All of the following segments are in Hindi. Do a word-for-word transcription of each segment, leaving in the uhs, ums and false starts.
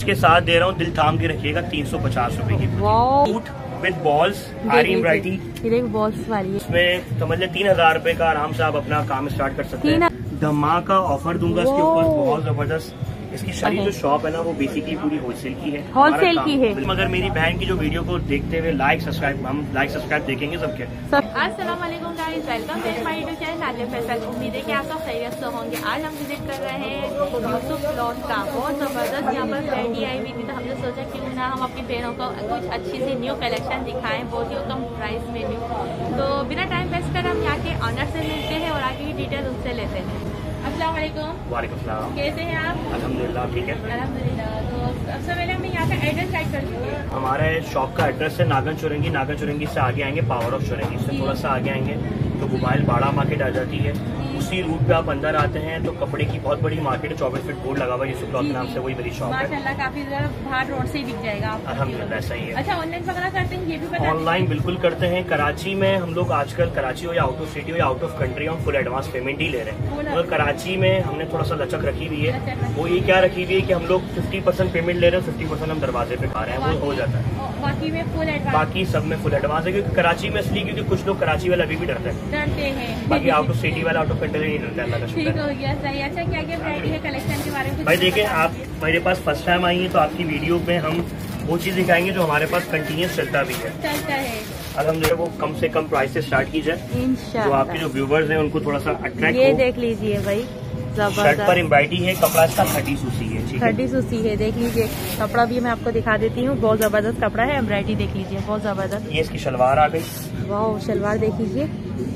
के साथ दे रहा हूँ, दिल थाम के रखिएगा, तीन सौ पचास रूपए की suit with balls, aari embroidery balls वाली। इसमें समझ ले तीन हजार रूपए का आराम से आप अपना काम स्टार्ट कर सकते हैं। धमाका ऑफर दूंगा इसके ऊपर, बहुत जबरदस्त। इसकी सारी जो शॉप है ना वो बेसिकली पूरी होलसेल की है, होलसेल की है। मगर मेरी बहन की जो वीडियो को देखते हुए लाइक सब्सक्राइब, हम लाइक सब्सक्राइब देखेंगे सबके। अस्सलाम वालेकुम guys, welcome to my YouTube channel Nadia Faisal. उम्मीद है कि आप सब खैरियत से होंगे। आज हम विजिट कर रहे हैं यूसुफ क्लॉथ का, बहुत जबरदस्त यहाँ पर वैरायटी आई हुई थी, तो हमने सोचा क्यों ना हम अपनी बहनों को कुछ अच्छी सी न्यू कलेक्शन दिखाएं, बहुत ही कम प्राइस में भी। तो बिना टाइम वेस्ट कर हम यहाँ के ऑनर से मिलते हैं और आगे की डिटेल उनसे लेते हैं। अस्सलाम वालेकुम। वालेकुम सलाम। कैसे हैं आप? अल्हम्दुलिल्लाह ठीक है। अल्हम्दुलिल्लाह। तो सबसे पहले हमें यहाँ का एड्रेस गाइड कर दीजिए। हमारे शॉप का एड्रेस है नागन चुरंगी। नागन चुरंगी से आगे आएंगे पावर ऑफ चुरंगी, से थोड़ा सा आगे आएंगे तो मोबाइल बाड़ा मार्केट आ जाती है। उसी रूट पे आप अंदर आते हैं तो कपड़े की बहुत बड़ी मार्केट है, चौबीस फीट बोर्ड लगा हुआ है यूसुफ क्लॉथ के नाम से, वही मेरी शॉप है। माशाल्लाह काफी बाहर रोड से ही दिख जाएगा आपको। अल्हम्दुलिल्लाह ऐसा ही है। अच्छा, ऑनलाइन वगैरह करते हैं? ये भी बता। ऑनलाइन बिल्कुल करते हैं। कराची में हम लोग आजकल कराची हो या आउट ऑफ सिटी हो या आउट ऑफ कंट्री हम फुल एडवांस पेमेंट ही ले रहे हैं। मगर कराची में हमने थोड़ा सा लचक रखी हुई है, वो ये क्या रखी हुई है कि हम लोग फिफ्टी परसेंट पेमेंट ले रहे हैं, फिफ्टी परसेंट हम दरवाजे पे पा रहे हैं, वो हो जाता है। बाकी में फुल एडवांस, बाकी सब में फुल एडवांस है, क्योंकि कराची में इसलिए क्योंकि कुछ लोग कराची वाले अभी भी डरते हैं, डरते हैं। बाकी आउट ऑफ सिटी वाला आउट ऑफ कंट्री नहीं डरता है। ठीक हो गया, सही। अच्छा, क्या क्या वैरायटी है कलेक्शन के बारे में? भाई देखिए, आप मेरे पास फर्स्ट टाइम आई है तो आपकी वीडियो में हम वो चीज दिखाएंगे जो हमारे पास कंटिन्यूस चलता भी है। चलता है अल्हम्दुलिल्लाह, वो कम से कम प्राइस से स्टार्ट की जाए, जो आपके जो व्यूवर्स हैं उनको थोड़ा सा अट्रैक्ट। ये देख लीजिए भाई, शर्ट पर एम्ब्रॉयडरी है, कपड़ा इसका खड्डी सूसी है। खड्डी सूसी है, देख लीजिए। कपड़ा भी मैं आपको दिखा देती हूँ, बहुत जबरदस्त कपड़ा है। एम्ब्रॉयडरी देख लीजिए, बहुत जबरदस्त। ये इसकी शलवार आ गई, वाह, शलवार देख लीजिए,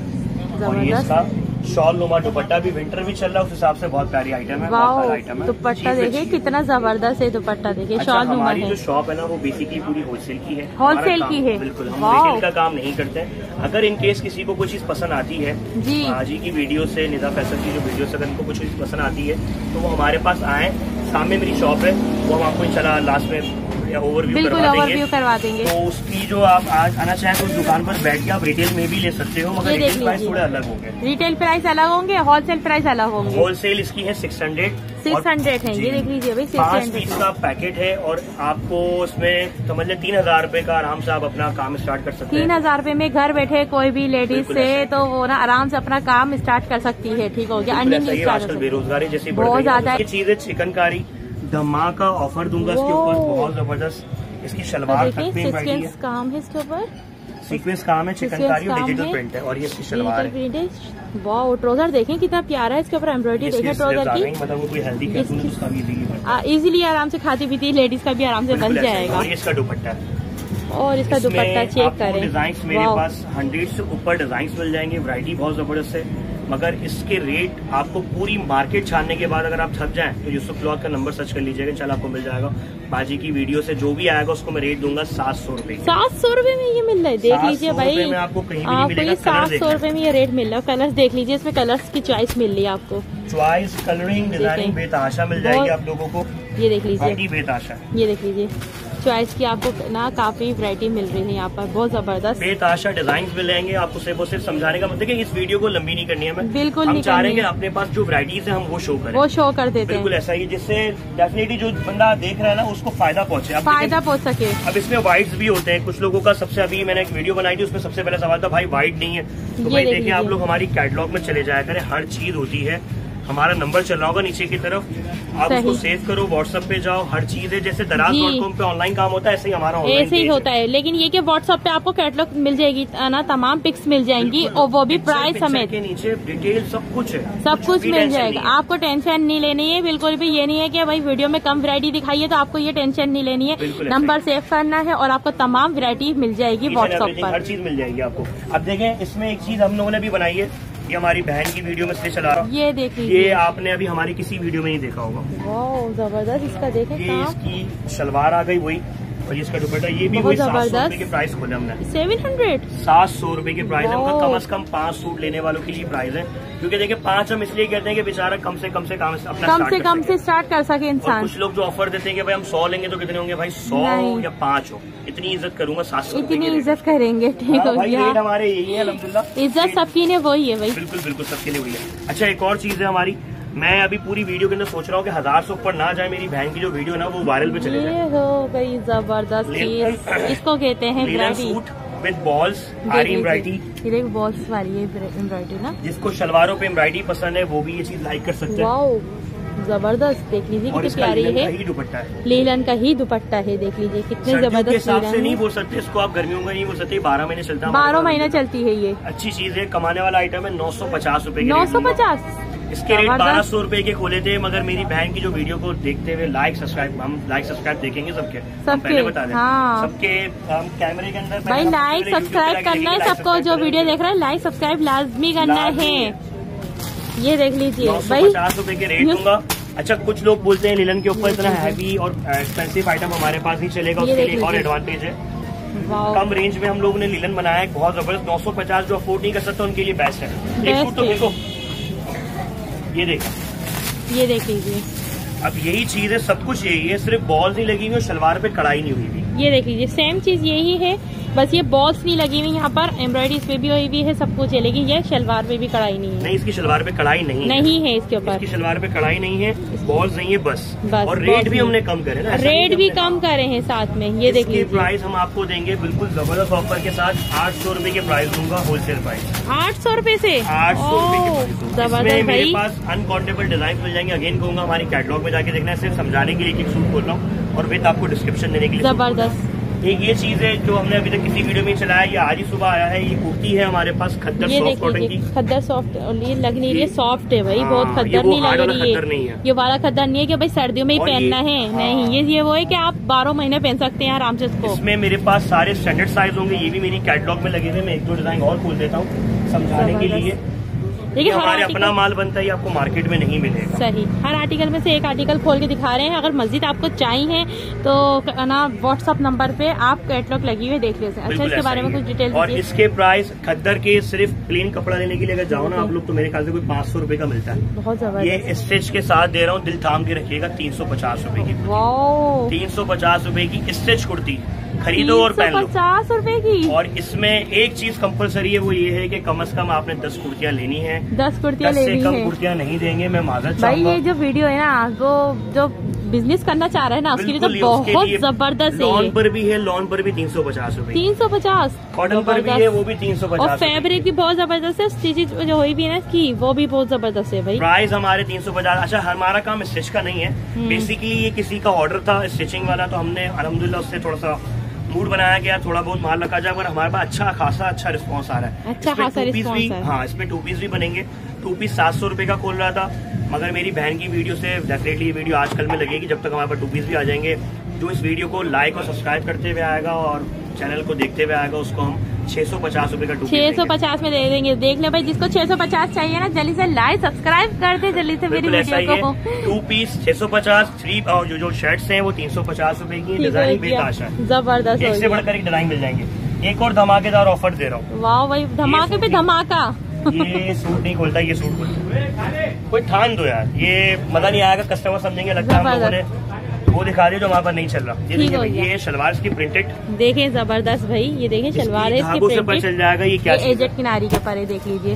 जबरदस्त। शॉल नुमा दुपट्टा भी विंटर भी चल रहा है, उस हिसाब से बहुत प्यारी आइटम है। वाह, दुपट्टा देखिए कितना जबरदस्त है दुपट्टा, देखिए शॉल नुमा है। हमारी जो शॉप है ना वो बेसिकली पूरी होलसेल की है, होलसेल की है। बिल्कुल, हम रिटेल का काम नहीं करते हैं। अगर इन केस किसी को कोई चीज पसंद आती है जी, आज की वीडियो से, निदा फैसल की जो वीडियो से अगर इनको कुछ चीज पसंद आती है तो वो हमारे पास आए, सामने मेरी शॉप है, वो हम आपको इंशाल्लाह लास्ट में ओवरव्यू बिल्कुल ओवरव्यू करवा देंगे। तो उसकी जो आप आज आना चाहें तो उस दुकान पर बैठ के आप रिटेल में भी ले सकते हो, मगर रिटेल प्राइस थोड़े अलग होंगे। रिटेल प्राइस अलग होंगे, होलसेल प्राइस अलग होंगे। होलसेल इसकी है सिक्स हंड्रेड सिक्स हंड्रेड है, ये देख लीजिए भाई, पाँच पीस का पैकेट है और आपको उसमें समझ ले तीन हजार रूपए का आराम से आप अपना काम स्टार्ट कर सकते हैं। तीन हजार रूपए में घर बैठे कोई भी लेडीज से तो वो ना आराम से अपना काम स्टार्ट कर सकती है। ठीक हो गया, अर्निंग आजकल बेरोजगारी जैसी बहुत ज्यादा चीज है। चिकनकारी धमाका ऑफर दूंगा इसके ऊपर, बहुत जबरदस्त। इसकी शलवार सीक्वेंस काम है इसके ऊपर, सीक्वेंस काम है, चिकनकारी और डिजिटल प्रिंट है, और ये इसकी शलवार है। वाह, ट्राउजर देखें कितना प्यारा है, इसके ऊपर एम्ब्रॉयडरी देखें ट्राउजर की, मतलब कोई हेल्दी इजीली आराम से खाती पीती लेडीज का भी आराम से बन जाएगा। और इसका दुपट्टा है, और इसका दुपट्टा चेक करें, डिजाइन मेरे पास हंड्रेड से ऊपर डिजाइन मिल जाएंगे, वैरायटी बहुत जबरदस्त है। मगर इसके रेट आपको पूरी मार्केट छानने के बाद अगर आप थक जाएं तो यूसुफ क्लॉथ का नंबर सर्च कर लीजिएगा, इंशाल्लाह आपको मिल जाएगा। बाजी की वीडियो से जो भी आएगा उसको मैं रेट दूंगा सात सौ रूपये। सात सौ रूपये में ये मिल रहा है, देख लीजिए भाई, आपको कहीं भी नहीं मिलेगा। सात सौ रूपये में ये रेट मिल रहा है। कलर्स देख लीजिए, इसमें कलर्स की चॉइस मिल रही है आपको, चॉइस, कलरिंग, डिजाइनिंग बेतहाशा मिल जाएगी आप लोगों को। ये देख लीजिए बेतहाशा, ये देख लीजिए चॉइस की आपको ना काफी वैरायटी मिल रही है यहाँ पर, बहुत जबरदस्त बेतहाशा डिजाइन मिल जाएंगे आपको। सिर्फ और सिर्फ समझाने का मतलब इस वीडियो को लंबी नहीं करनी है, मैं बिल्कुल हम नहीं चाह रहे हैं अपने पास जो वैरायटीज है हम वो शो करें, वो शो कर देते हैं, बिल्कुल ऐसा ही, जिससे डेफिनेटली जो बंदा देख रहा है ना उसको फायदा पहुंचे, फायदा पहुंच सके। अब इसमें व्हाइट्स भी होते हैं कुछ लोगों का। सबसे अभी मैंने एक वीडियो बनाई थी, उसमें सबसे पहले सवाल था भाई व्हाइट नहीं है, तो भाई देखिए आप लोग हमारी कैटलॉग में चले जाया करें, हर चीज होती है। हमारा नंबर चल रहा होगा नीचे की तरफ, आप उसको सेव करो, व्हाट्सएप पे जाओ, हर चीज है। जैसे दराज डॉट कॉम पे ऑनलाइन काम होता है ऐसे ही हमारा ऑनलाइन ऐसे ही होता है, लेकिन ये कि व्हाट्सएप पे आपको कैटलॉग मिल जाएगी ना, तमाम पिक्स मिल जाएंगी और वो भी प्राइस समेत, के नीचे डिटेल सब कुछ है, सब कुछ मिल जाएगा। आपको टेंशन नहीं लेनी है, बिल्कुल भी ये नहीं है कि भाई वीडियो में कम वैरायटी दिखाई है तो आपको ये टेंशन नहीं लेनी है। नंबर सेव करना है और आपको तमाम वैरायटी मिल जाएगी व्हाट्सएप पर, हर चीज मिल जाएगी आपको। अब देखें, इसमें एक चीज हम लोगों ने भी बनाई है, ये हमारी बहन की वीडियो में से चला रहा हूँ, ये देखिए, ये आपने अभी हमारी किसी वीडियो में नहीं देखा होगा। वाह जबरदस्त, इसका देखें, ये इसकी शलवार आ गई वही, और इसका दुपट्टा ये भी वही सात सौ रुपए के प्राइस खोले हमने, सेवन हंड्रेड सात सौ रुपए के प्राइस है। कम से कम पांच सूट लेने वालों के लिए प्राइस है, क्योंकि देखिए पांच हम इसलिए कहते हैं कि बेचारा कम से कम से काम अपना कम से कम से स्टार्ट कर सके इंसान। कुछ लोग जो ऑफर देते हैं कि भाई हम सौ लेंगे तो कितने होंगे भाई, सौ या पाँच हो, इतनी इज्जत करूंगा, सात सौ इतनी इज्जत करेंगे। ठीक हो गया, हमारे यही है अल्हम्दुलिल्लाह, इज्जत सबकी ने वही है भाई, बिल्कुल बिल्कुल सबके लिए वही है। अच्छा, एक और चीज है हमारी, मैं अभी पूरी वीडियो के अंदर सोच रहा हूँ कि हजार से ऊपर ना जाए मेरी बहन की जो वीडियो है ना वो वायरल पे चले जाए। ये हो गई जबरदस्त चीज, इसको कहते हैं embroidery suit with balls, aari embroidery. ये देखो बॉल्स वाली है एम्ब्रॉयडरी ना, जिसको शलवारों पे एम्ब्रॉयडरी पसंद है वो भी ये चीज लाइक कर सकते हैं। जबरदस्त, देख लीजिए कितनी प्यारी है, दुपट्टा है लीलन का ही दुपट्टा है, देख लीजिए कितने जबरदस्त हिसाब से नहीं बोल सकते इसको आप, गर्मियों का नहीं बोल सकते, बारह महीने चलता है, बारह महीने चलती है ये। अच्छी चीज है, कमाने वाला आइटम है। नौ सौ पचास रूपए नौ सौ पचास इसके रेट बारह सौ रूपये के खोले थे, मगर मेरी बहन की जो वीडियो को देखते हुए लाइक सब्सक्राइब, हम लाइक सब्सक्राइब देखेंगे सबके, सबके पहले बता दें हाँ। सबके हम कैमरे के अंदर भाई लाइक सब्सक्राइब करना है सबको, जो वीडियो देख रहा है लाइक सब्सक्राइब लाजमी करना है। ये देख लीजिए भाई पचास रूपए के रेट दूंगा। अच्छा, कुछ लोग बोलते हैं लिलन के ऊपर इतना हैवी और एक्सपेंसिव आइटम हमारे पास नहीं चलेगा, उसके लिए और एडवांटेज है, कम रेंज में हम लोगों ने लिलन बनाया है बहुत जबरदस्त। नौ सौ पचास जो अफोर्ड नहीं कर सकता उनके लिए बेस्ट है। एक सूट तो देखो, ये देखो, ये देख लीजिए, अब यही चीज है, सब कुछ यही है, सिर्फ बॉल्स नहीं लगी हुई और शलवार पे कढ़ाई नहीं हुई थी। ये देख लीजिए सेम चीज यही है, बस ये बॉल्स नहीं लगी हुई, यहाँ पर एम्ब्रॉयडरी इस पे भी हुई भी है, सब कुछ है, लेकिन ये शलवार पे भी कढ़ाई नहीं है। नहीं, इसकी शलवार पे कढ़ाई नहीं नहीं है, इसके ऊपर इसकी शलवार पे कढ़ाई नहीं है, बॉल्स नहीं है बस, बस और रेट भी हमने कम करे ना, रेट भी कम करे हैं साथ में। ये देखिए प्राइस हम आपको देंगे बिल्कुल जबरदस्त ऑफर के साथ, आठ सौ रूपये के प्राइस दूंगा, होलसेल प्राइस आठ सौ रूपये से आठ सौ रूपये जबरदस्त। मेरे पास अनकाउंटेबल डिजाइन मिल जाएंगे। अगेन कहूंगा हमारी कैटलॉग में जाके देखना है, सिर्फ समझाने के लिए एक सूट बोल रहा हूँ और विद आपको डिस्क्रिप्शन देने के लिए। जबरदस्त। एक ये चीज है जो हमने अभी तक किसी वीडियो में चलाया, ये आज ही सुबह आया है, ये कुर्ती है हमारे पास खद्दर सॉफ्ट कॉटन की, खद्दर सॉफ्ट, ये लग नहीं रही है, सॉफ्ट है भाई, बहुत खद्दर नहीं लग रही है, ये वाला खद्दर नहीं है कि भाई सर्दियों में ही पहनना है, नहीं, ये ये वो है कि आप बारह महीने पहन सकते हैं आराम से इसको। इसमें मेरे पास सारे स्टैंडर्ड साइज होंगे, ये भी मेरी कैटलॉग में लगे हुए, मैं एक दो डिजाइन और खोल देता हूँ समझाने के लिए। देखिए हमारे अपना माल बनता है, आपको मार्केट में नहीं मिलेगा। सही, हर आर्टिकल में से एक आर्टिकल खोल के दिखा रहे हैं। अगर मस्जिद आपको चाहिए तो ना व्हाट्सएप नंबर पे आप कैटलॉग लगी हुई देख लेते हैं। अच्छा, इसके बारे में कुछ डिटेल। और इसके प्राइस खद्दर के सिर्फ प्लेन कपड़ा लेने के लिए अगर जाओ ना आप लोग, तो मेरे ख्याल से कोई पाँच सौ रूपये का मिलता है। बहुत जबरदस्त। ये स्टिच के साथ दे रहा हूँ, दिल थाम के रखिएगा, तीन सौ पचास रूपये की, तीन सौ पचास रूपये की स्टिच कुर्ती खरीदो और पहन लो, पचास रूपए की। और इसमें एक चीज कंपलसरी है, वो ये है कि कम से कम आपने दस कुर्तियाँ लेनी है, दस कुर्तियाँ लेनी है, कम कुर्तियाँ नहीं देंगे, मैं माजरत भाई। ये जो वीडियो है ना, वो जो बिजनेस करना चाह रहे हैं ना, उसके लिए तो बहुत जबरदस्त है। लॉन पर भी है, लॉन पर भी तीन सौ पचास रूपए, तीन सौ पचास कॉटन पर भी है, वो भी तीन सौ पचास, और फैब्रिक भी बहुत जबरदस्त है, स्टिचेज जो हुई भी है ना इसकी, वो भी बहुत जबरदस्त है भाई। प्राइस हमारे तीन सौ पचास। अच्छा, हमारा काम स्टिच का नहीं है, बेसिकली ये किसी का ऑर्डर था स्टिचिंग वाला, तो हमने अल्हम्दुलिल्लाह उससे थोड़ा सा मूड बनाया गया, थोड़ा बहुत माल रखा जाए, पर हमारे पास अच्छा खासा अच्छा रिस्पांस आ रहा है। अच्छा खासा रिस्पांस है। हाँ, इसमें टू पीस भी बनेंगे। टू पीस सात सौ रूपये का खोल रहा था, मगर मेरी बहन की वीडियो से डेफिनेटली ये वीडियो आजकल में लगेगी, जब तक हमारे पास टू पीस भी आ जाएंगे। जो इस वीडियो को लाइक और सब्सक्राइब करते हुए आएगा और चैनल को देखते हुए आएगा, उसको हम छह सौ पचास रूपये का टू छह सौ पचास में दे देंगे। देख ले भाई, जिसको छह सौ पचास चाहिए ना, जल्दी से लाइक सब्सक्राइब कर दे जल्दी से मेरी वीडियो को। टू पीस छह सौ पचास, थ्री और जो जो शर्ट्स हैं वो तीन सौ पचास रूपये की, डिजाइन बेताशा है, जबरदस्त, एक से बढ़कर एक डिजाइन मिल जाएंगे। एक और धमाकेदार ऑफर दे रहा हूँ। वाह भाई, धमाके पे धमाका। ये सूट नहीं खोलता, ये सूट खोलता, कोई थान दो यार, ये मजा नहीं आएगा, कस्टमर समझेंगे लगता है हम लोगों ने वो दिखा रहे जो हमारे पास नहीं चल रहा। ये देखिए, ये शलवार की प्रिंटेड, देखें जबरदस्त भाई, ये देखें शलवार है इसकी प्रिंटेड, चल जाएगा। ये क्या एजेड किनारी के पर है, देख लीजिए,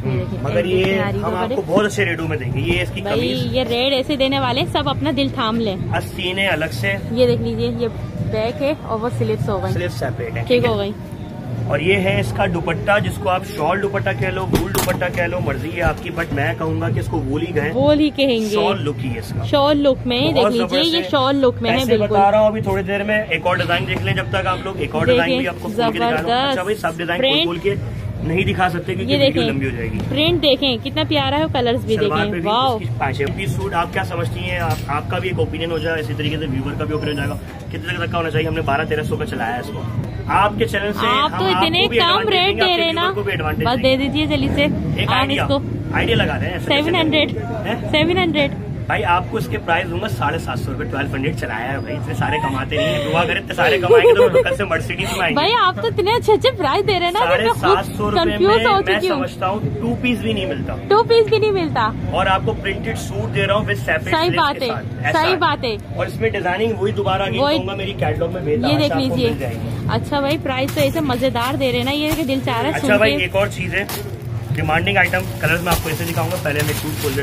मगर ये हम आपको बहुत अच्छे रेटों में देंगे। ये इसकी कमीज, ये रेट ऐसे देने वाले हैं, सब अपना दिल थाम लें। सीने अलग से, ये देख लीजिए, ये बैक है और वो स्लीव्स हो गई, स्लीव्स सेपरेट है, ठीक हो गई। और ये है इसका दुपट्टा, जिसको आप शॉल दुपट्टा कह लो, वूल दुपट्टा कह लो, मर्जी है आपकी, बट मैं कहूंगा कि इसको वूल ही कहें, वूल ही कहेंगे। शॉल लुक ही है इसका, शॉल लुक में देख लीजिए, ये शॉल लुक में है बिल्कुल। बता रहा हूँ अभी थोड़ी देर में एक और डिजाइन देख लें, जब तक आप लोग एक और डिजाइन भी आपको जबरदस्त। अच्छा भाई, सब डिजाइन खोल के नहीं दिखा सकते क्योंकि वीडियो लंबी हो जाएगी। प्रिंट देखें कितना प्यारा है, कलर्स भी देखें, वाह। सूट आप क्या समझती हैं, आप, आपका भी एक ओपिनियन हो जाए, इसी तरीके से व्यूअर का भी ओपिनियन हो जाएगा, कितने तक का होना चाहिए। हमने बारह तेरह सौ का चलाया है इसको, आपके चैनल से आप तो इतने कम रेट दे रहे ना, बस दे दीजिए जल्दी से। एक आइडिया आइडिया लगा रहे हैं, सेवन हंड्रेड सेवन हंड्रेड भाई आपको इसके प्राइस दूंगा साढ़े सात सौ रूपये, ट्वेल्व हंड्रेड चलाया है भाई, इतने सारे कमाते नहीं है, दुआ करें इतने सारे कमाएंगे तो लोकल से मर्सिडीज में आएंगे। भाई आप तो इतने अच्छे अच्छे प्राइस दे रहे हैं ना, साढ़े सात सौ रूपये में मैं चुकी समझता हूँ टू पीस भी नहीं मिलता, टू पीस भी नहीं मिलता, और आपको प्रिंटेड सूट दे रहा हूँ विद सेपरेट। सही बात है, सही बात है, और इसमें डिजाइनिंग वही दोबारा कहूंगा मेरी कैटलॉग में, ये देख लीजिए। अच्छा भाई, प्राइस तो ऐसे मजेदार दे रहे हैं ना, ये दिल चाह रहा है। अच्छा भाई, एक और चीज है डिमांडिंग आइटम, कलर में आपको ऐसे दिखाऊंगा, पहले मैं सूट खोल देता हूँ।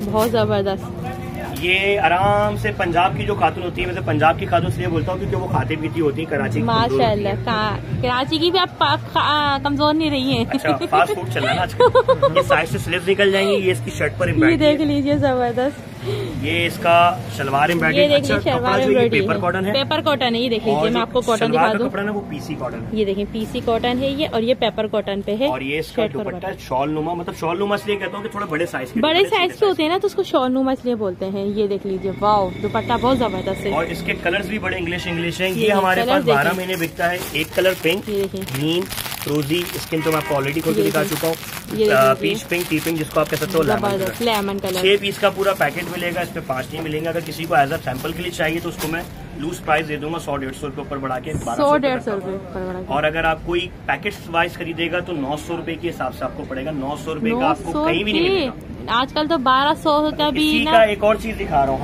बहुत जबरदस्त। ये आराम से पंजाब की जो खातून होती है, वैसे पंजाब की खातून इसलिए बोलता हूँ क्योंकि वो खाती पीती होती है, कराची की माशाल्लाह। कराची की भी आप कमजोर नहीं रही हैं। अच्छा, फास्ट फूड चल रहा है ना आजकल। ये साइड से स्लीव्स निकल जाएंगी। ये इसकी शर्ट पर ये देख लीजिए, जबरदस्त। ये इसका शलवार एम्ब्रॉयडरी। अच्छा, कपड़ा जो ये पेपर कॉटन है, पेपर कॉटन है। ये देख लीजिए, मैं आपको कॉटन दिखा दूं। कपड़ा ना वो पीसी कॉटन है। ये देखिए, पीसी कॉटन है ये, और ये पेपर कॉटन पे है। और ये इसका दुपट्टा शॉल नुमा, मतलब शॉल नुमा इसलिए कहता हूँ कि थोड़ा बड़े साइज के, बड़े साइज के होते हैं ना, तो उसको शॉल नुमा इसलिए बोलते हैं। ये देख लीजिए, वाओ, दुपट्टा बहुत जबरदस्त है। और इसके कलर्स भी बड़े इंग्लिश इंग्लिश हैं। ये हमारे पास बारह महीने बिकता है। एक colour pink, green, rosy skin तो मैं आपको ऑलरेडी खोल के दिखा चुका हूँ। पीच पिंक, टी पिंक, जिसको आप कह सकते हो लेमन कलर। छह पीस का पूरा पैकेट मिलेगा, इसमें पांच नहीं मिलेंगे। अगर किसी को एज अ सैंपल के लिए चाहिए तो उसको मैं लूज प्राइस दे दूंगा, सौ डेढ़ सौ रुपए ऊपर बढ़ा के, सौ डेढ़ सौ रुपए ऊपर बढ़ा के। और अगर आप कोई पैकेट वाइज खरीदेगा तो नौ सौ रुपए के हिसाब से आपको पड़ेगा। नौ सौ रुपए का आपको कहीं भी नहीं मिलेगा। आजकल तो बारह सौ का भी ना। एक और चीज दिखा रहा हूँ,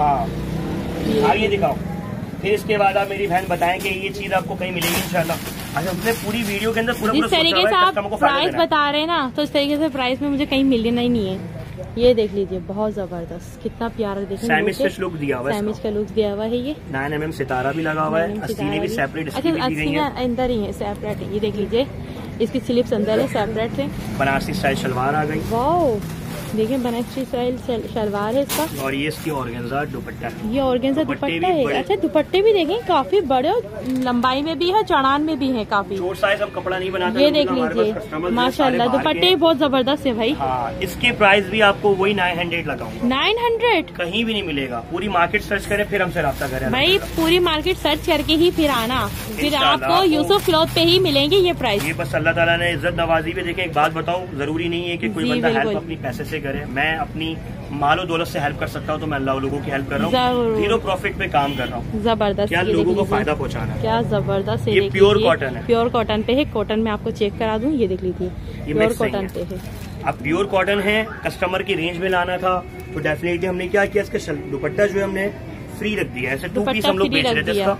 हाँ आगे दिखाओ। फिर इसके बाद आप मेरी बहन बताएं कि ये चीज आपको कहीं मिलेगी इंशाल्लाह। अच्छा, हमने पूरी वीडियो के अंदर पूरा जिस तरीके से आप प्राइस बता रहे हैं ना, तो इस तरीके से प्राइस में मुझे कहीं मिलना ही नहीं है। ये देख लीजिए, बहुत जबरदस्त, कितना प्यारा। देखिए, सैमिश लुक दिया हुआ है, सैमिश का लुक दिया हुआ है। ये नाइन एम एम सितारा भी लगा हुआ है। अस्सीने भी सेपरेट, अच्छा अस्सीने अंदर ही है, सेपरेट है। ये देख लीजिए, इसकी स्लिप्स अंदर है, सेपरेट है। बनारसी स्टाइल शलवार आ गई। वाओ, देखिए बनारसी स्टाइल शलवार है इसका। और ये इसकी ऑर्गेन्जा दुपट्टा है। ये ऑर्गेन्जा दुपट्टा है। अच्छा, दुपट्टे भी देखें, काफी बड़े, लंबाई में भी है, चढ़ान में भी है काफी। छोट साइज हम कपड़ा नहीं बनाते। ये देख लीजिए, माशाल्लाह, दुपट्टे बहुत जबरदस्त है भाई। हाँ, इसकी प्राइस भी आपको वही नाइन हंड्रेड लगाऊंगा। नाइन हंड्रेड कहीं भी नहीं मिलेगा। पूरी मार्केट सर्च करें, फिर हमसे रब्ता करें भाई। पूरी मार्केट सर्च करके ही फिर आना, फिर आपको यूसुफ क्लॉथ पे ही मिलेंगे ये प्राइस। ये बस अल्लाह ताला ने इज्जत नवाजी पे। देखें, एक बात बताऊं, जरूरी नहीं है कि कोई बंदा हेल्प अपनी पैसे से करे। मैं अपनी मालो दौलत से हेल्प कर सकता हूँ, तो मैं अल्लाह लोगों की हेल्प कर रहा हूँ। जीरो प्रॉफिट पे काम कर रहा हूँ। जबरदस्त, क्या लोगों को फायदा पहुँचाना है। क्या जबरदस्त। ये प्योर कॉटन है, प्योर कॉटन पे है। कॉटन में आपको चेक करा दूं, ये देख लीजिए, प्योर कॉटन पे है। अब प्योर कॉटन है, कस्टमर की रेंज में लाना था तो डेफिनेटली हमने क्या किया, इसका दुपट्टा जो है हमने फ्री रख दिया। ऐसे टू पीस हम लोग बेच रहे थे इसका।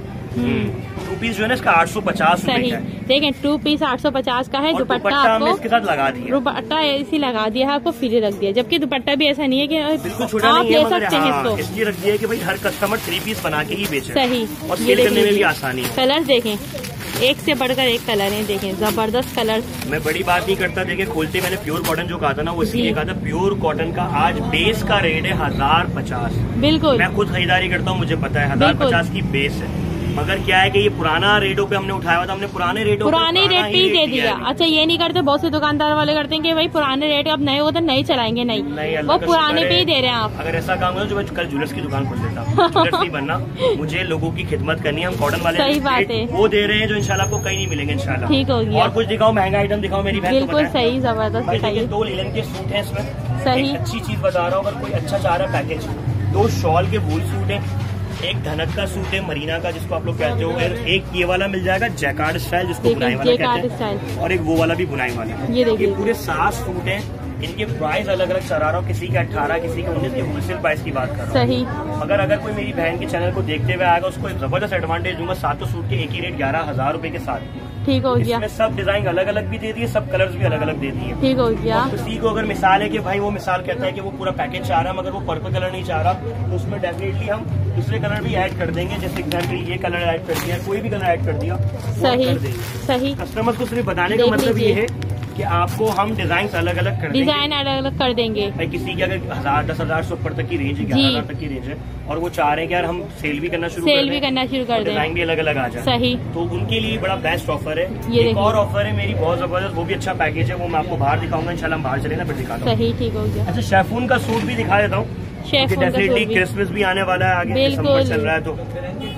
टू पीस जो है ना इसका आठ सौ पचास सही। देखें, टू पीस आठ सौ पचास का है। दुपट्टा आपको इसके साथ लगा दिया, दुपट्टा ऐसी लगा दिया है, आपको फ्री रख दिया। जबकि दुपट्टा भी ऐसा नहीं है कि आप ले सकते हैं इसको। इसलिए रख दिया है कि भाई हर कस्टमर थ्री पीस बना के ही बेचे। सही, और सेल करने में भी आसानी है। कलर देखें, एक से बढ़कर एक कलर है। देखें, जबरदस्त कलर। मैं बड़ी बात नहीं करता। देखें, खोलते मैंने प्योर कॉटन जो कहा था ना, वो इसलिए कहा था प्योर कॉटन का आज बेस का रेट है हजार पचास। बिल्कुल, मैं खुद खरीदारी करता हूँ, मुझे पता है हजार पचास की बेस है। मगर क्या है कि ये पुराना रेटों पे हमने उठाया हुआ था, हमने पुराने रेटों पुराने रेट पे ही दे दिया। अच्छा, ये नहीं करते, बहुत से दुकानदार वाले करते हैं कि भाई पुराने रेट अब नए हो तो नहीं चलाएंगे। नहीं, नहीं, वो पुराने पे ही दे रहे हैं आप। अगर ऐसा काम हो तो मैं कल ज्वेलर्स की दुकान खोल देता। ज्वेलर्स नहीं बनना, मुझे लोगों की खिदमत करनी है। हम कॉटन वाले सही बात है, वो दे रहे हैं जो इंशाल्लाह आपको कहीं नहीं मिलेंगे इंशाल्लाह। ठीक हो गया। और कुछ दिखाओ, महंगा आइटम दिखाओ मेरी बहन। बिल्कुल सही, जबरदस्त दिखाइए। दो लिनन के सूट है इसमें। सही, अच्छी चीज बता रहा हूँ, अगर कोई अच्छा चाह रहा है पैकेज, दो शॉल के वूल सूट है, एक धनक का सूट है मरीना का जिसको आप लोग कहते हो, एक ये वाला मिल जाएगा जैकार्ड स्टाइल जिसको बुनाई वाला कहते हैं, और एक वो वाला भी बुनाई वाला। ये देखिए, पूरे सात सूट हैं। इनके प्राइस अलग अलग चला रहा हूँ, किसी के अठारह, किसी के उन्नीस की होलसेल प्राइस की बात कर रहा हूँ। सही। मगर अगर कोई मेरी बहन के चैनल को देखते हुए आएगा, उसको एक जबरदस्त एडवांटेज दूंगा। सातों सूट के एक ही रेट ग्यारह हजार रूपए के साथ। ठीक हो गया। इसमें सब डिजाइन अलग अलग भी दे दिए, सब कलर्स भी अलग अलग दे दिए। ठीक हो गया। किसी को अगर मिसाल है कि भाई वो मिसाल कहता है कि वो पूरा पैकेज चाह रहा है मगर वो पर्पल कलर नहीं चाह रहा, तो उसमें डेफिनेटली हम दूसरे कलर भी ऐड कर देंगे। जैसे एग्जाम्पल ये कलर ऐड कर दिया, कोई भी कलर ऐड कर दिया, सही सही। कस्टमर्स को सिर्फ बताने का मतलब ये है कि आपको हम डिजाइन अलग अलग कर डिजाइन अलग अलग कर देंगे। भाई किसी की अगर हजार दस हजार से ऊपर तक की रेंज है, ग्यारह हजार तक की रेंज है, और वो चाह रहे हैं कि यार हम सेल भी करना शुरू सेल भी करना शुरू कर दें, डिजाइन भी अलग अलग आ जाए। सही, तो उनके लिए बड़ा बेस्ट ऑफर है। ये एक और ऑफर है मेरी बहुत जबरदस्त, वो भी अच्छा पैकेज है, वो मैं आपको बाहर दिखाऊंगा इंशाल्लाह। हम बाहर चले ना फिर दिखाता हूँ। सही, ठीक हो गया। अच्छा, शेफून का सूट भी दिखा देता हूँ। डेफिनेटली क्रिसमस भी आने वाला है, आगे दिसंबर चल रहा है, तो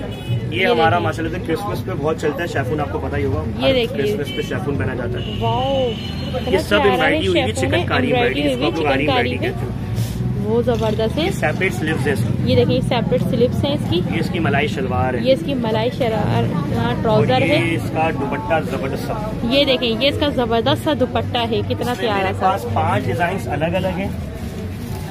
ये हमारा माशाल्लाह से क्रिसमस पे बहुत चलता है शेफून, आपको पता ही होगा। ये देखिए, क्रिसमस पे शेफून पहना जाता है। वाओ, ये सब एम्ब्रॉयडरी हुई है, चिकनकारी एम्ब्रॉयडरी, इसको आप लोग आरी एम्ब्रॉयडरी कहते हैं। वो जबरदस्त है। सेपरेट स्लीव्स है इसकी। ये देखिए, सेपरेट स्लीव्स हैं इसकी। ये इसकी मलाई शलवार है। ये इसकी मलाई शलवार ट्राउजर है। ये इसका दुपट्टा जबरदस्त। ये देखें, ये इसका जबरदस्त सा दुपट्टा है, कितना प्यारा सा। पास पांच डिजाइन अलग अलग है।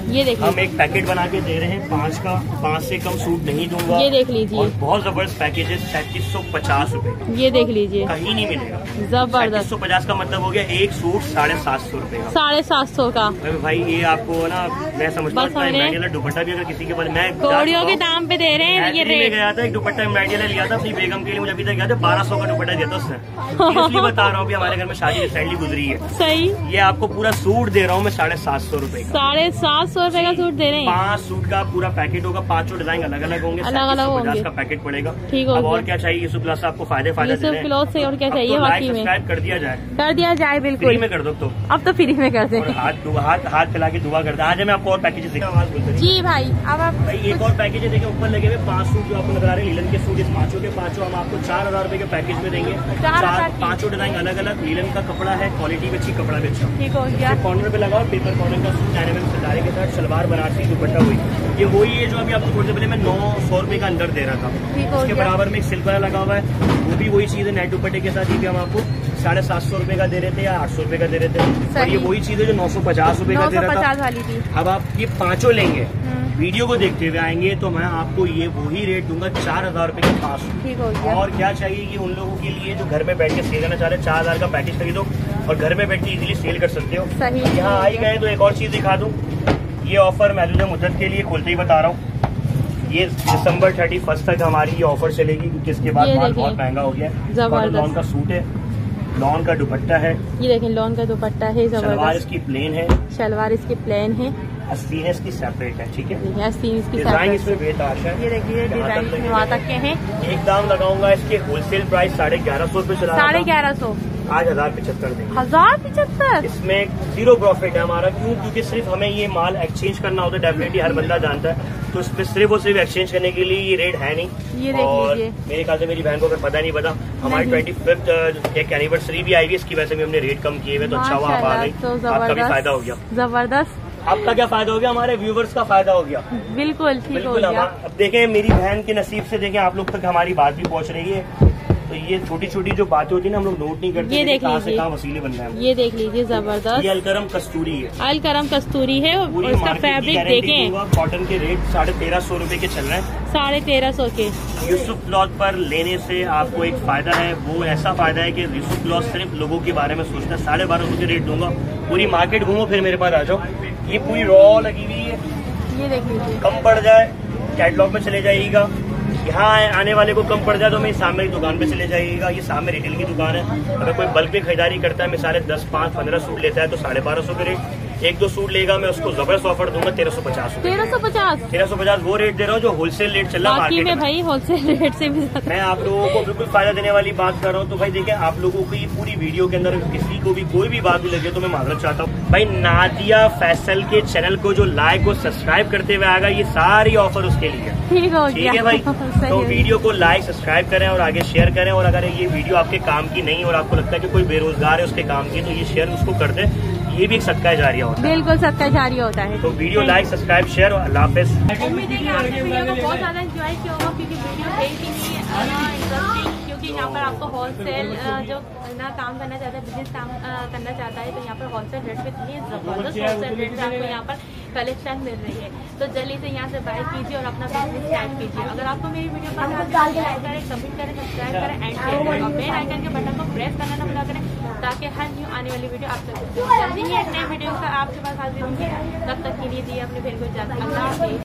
ये देखिए, हम एक पैकेट बना के दे रहे हैं पाँच का, पाँच से कम सूट नहीं दूंगा। ये देख लीजिए, और बहुत जबरदस्त पैकेज है, सैंतीस सौ पचास रूपए। ये देख लीजिए, कहीं नहीं मिलेगा। जबरदस्त। सैंतीस सौ पचास का मतलब हो गया एक सूट साढ़े सात सौ रूपये का। साढ़े सात सौ का भाई ये आपको ना, मैं समझता हूँ दुपट्टा भी अगर किसी के पास, मैं कौड़ियों के दाम पे दे रहे हैं ये रेट। गया था एक दुपट्टा एम्ब्रॉयडरी लिया था अपनी बेगम के लिए, मुझे अभी तक याद है बारह सौ का दुपट्टा दिया था उसने। इसलिए बता रहा हूँ, अभी हमारे घर में शादी रिसेंटली गुजरी है। सही। ये आपको पूरा सूट दे रहा हूँ मैं साढ़े सात सौ रूपये का। साढ़े सात सौ रूपये का सूट दे रहे हैं। पाँच सूट का पूरा पैकेट होगा, पांचों डिजाइन अलग अलग होंगे, अलग अलग होंगे, का पैकेट पड़ेगा। ठीक है। और क्या चाहिए यूसुफ क्लॉथ से आपको फायदे फायदे दे रहे हैं। क्लॉथ से और क्या चाहिए, वाकई में सब्सक्राइब कर दिया जाए, कर दिया जाए, बिल्कुल फ्री में कर दो। तो अब तो फ्री में कर दे। हाथ हाथ हाथ फैला के दुआ करते हैं। आज मैं आपको और पैकेजेस दिखा। जी भाई, अब आप भाई एक और पैकेज है, देखिए ऊपर लगे हुए पांच सूट जो आपको नजर आ रहे हैं लीलन के सूट, इस पांचों के पांचों हम आपको चार हजार रूपए के पैकेज में देंगे। चार पांचों डिजाइन अलग अलग, लीलन का कपड़ा है, क्वालिटी भी अच्छी, कपड़ा भी अच्छा। ठीक हो गया। कॉर्नर पे लगाओ पेपर कॉर्नर का सूट, चाइना में सितारे के साथ सलवार बनारसी दुपट्टा हुई। ये वही है जो अभी आपको थोड़ी देर पहले मैं नौ सौ रूपये का अंदर दे रहा था। उसके बराबर में एक सिल्क वाला लगा हुआ है, वो भी वही चीज है नेट दुपट्टे के साथ। ये भी हम आपको साढ़े सात सौ रूपये का दे रहे थे या आठ सौ रूपये का दे रहे थे। और ये वही चीज है जो नौ सौ पचास रूपये का दे रहा था। अब आप ये पांचों लेंगे, वीडियो को देखते हुए आएंगे तो मैं आपको ये वही रेट दूंगा, चार हजार रूपये के पास। और क्या चाहिए कि उन लोगों के लिए जो घर में बैठ के सेल करना चाह रहे हैं, चार हजार का पैकेज खरीदो और घर में बैठ के इजीली सेल कर सकते हो। यहाँ आई गए तो एक और चीज दिखा दूं, ये ऑफर महदूद मुद्दत के लिए खोलते ही बता रहा हूँ, ये दिसंबर थर्टी फर्स्ट तक हमारी ये ऑफर चलेगी, क्योंकि इसके बाद माल बहुत महंगा हो गया है। लॉन का सूट है, लॉन का दुपट्टा है, ये देखें लॉन का दुपट्टा है, सलवार इसकी प्लेन है, सलवार इसकी प्लेन है, अस्तीन इसकी सेपरेट है। ठीक है, अस्तीन इसकी डिजाइन इसमें बेताश है। ये देखिए डिजाइन वहाँ तक के हैं। एक दाम लगाऊंगा इसके होलसेल प्राइस साढ़े ग्यारह सौ रूपये चला, साढ़े ग्यारह सौ आज हजार पिछहत्तर देंगे। हजार पिछहत्तर इसमें जीरो प्रॉफिट है हमारा। क्यों? क्योंकि सिर्फ हमें ये माल एक्सचेंज करना होता है, डेफिनेटली हर बंदा जानता है, तो इसमें सिर्फ और सिर्फ एक्सचेंज करने के लिए ये रेट है नहीं। ये और मेरे ख्याल से मेरी बहन को अगर पता नहीं पता, हमारी ट्वेंटी फिफ्थ एक एनिवर्सरी भी आई है, इसकी वजह से भी हमने रेट कम किए हुए, तो अच्छा हुआ आप आ गई, आपका भी फायदा हो गया। जबरदस्त। आपका क्या फायदा हो गया, हमारे व्यूवर्स का फायदा हो गया। बिल्कुल ठीक हो गया। अब देखें मेरी बहन के नसीब से देखें आप लोग तक हमारी बात भी पहुंच रही है, तो ये छोटी छोटी जो बातें होती है ना हम लोग नोट नहीं करते, ये देख लीजिए कहाँ वसीले बन रहे हैं। ये देख लीजिए जबरदस्त, ये अलकरम कस्तूरी है, अलकरम कस्तूरी है और इसका फैब्रिक देखें, कॉटन के रेट साढ़े तेरह सौ रूपये के चल रहे हैं, साढ़े तेरह सौ के। यूसुफ क्लॉथ पर लेने से आपको एक फायदा है, वो ऐसा फायदा है कि यूसुफ क्लॉथ सिर्फ लोगों के बारे में सोचता है। साढ़े बारह सौ के रेट दूंगा, पूरी मार्केट घूमो फिर मेरे पास आ जाओ। ये पूरी रॉ लगी हुई है, ये देख लीजिए, कम पड़ जाए कैटलॉग में चले जाइएगा, यहाँ आने वाले को कम पड़ जाए तो मैं सामने की दुकान पे चले जाइएगा। ये सामने रिटेल की दुकान है, अगर कोई बल्क में खरीदारी करता है, मिसाल दस पाँच पंद्रह सूट लेता है तो साढ़े बारह सौ के रेट, एक दो सूट लेगा मैं उसको जबरदस्त ऑफर दूंगा तेरह सौ पचास तेरह सौ पचास तेरह सौ पचास वो रेट दे रहा हूँ जो होलसेल रेट चल रहा है मार्केट में। भाई होलसेल रेट से भी मैं आप लोगों को बिल्कुल फायदा देने वाली बात कर रहा हूँ। तो भाई देखिए आप लोगों की पूरी वीडियो के अंदर किसी को भी कोई भी बात भी लगे तो मैं माजरत चाहता हूँ। भाई नादिया फैसल के चैनल को जो लाइक और सब्सक्राइब करते हुए आएगा ये सारी ऑफर उसके लिए ठीक है भाई। तो वीडियो को लाइक सब्सक्राइब करें और आगे शेयर करें, और अगर ये वीडियो आपके काम की नहीं और आपको लगता है कि कोई बेरोजगार है उसके काम की तो ये शेयर उसको कर दे, ये भी एक सदका जारिया होता है। बिल्कुल सदका जारिया होता है। तो वीडियो लाइक सब्सक्राइब शेयर और अल्लाह हाफिज़। उम्मीद है कि आपने वीडियो को बहुत ज्यादा एंजॉय किया होगा, क्योंकि वीडियो है कि नहीं इंटरेस्टिंग, क्योंकि यहाँ पर आपको होलसेल जो ना काम करना चाहता है, बिजनेस काम करना चाहता है, तो यहाँ पर होलसेल रेट पे इतनी जबरदस्त होलसेल रेट में आपको यहाँ पर कलेक्शन मिल रही है। तो जल्दी से यहाँ से बाय कीजिए और अपना बिजनेस स्टार्ट कीजिए। अगर आपको मेरी वीडियो पसंद आए तो लाइक करें, कमेंट करें, सब्सक्राइब करें एंड शेयर करें, और बेल आइकन के बटन को प्रेस करना ना भूला करें, ताकि हर न्यू आने वाली वीडियो आप तक जल्दी ही एक नई वीडियो का आपके पास हाजिर होंगे। तब तक के लिए दिए अपने बहन को इजाजत। अल्लाह हाफिज़।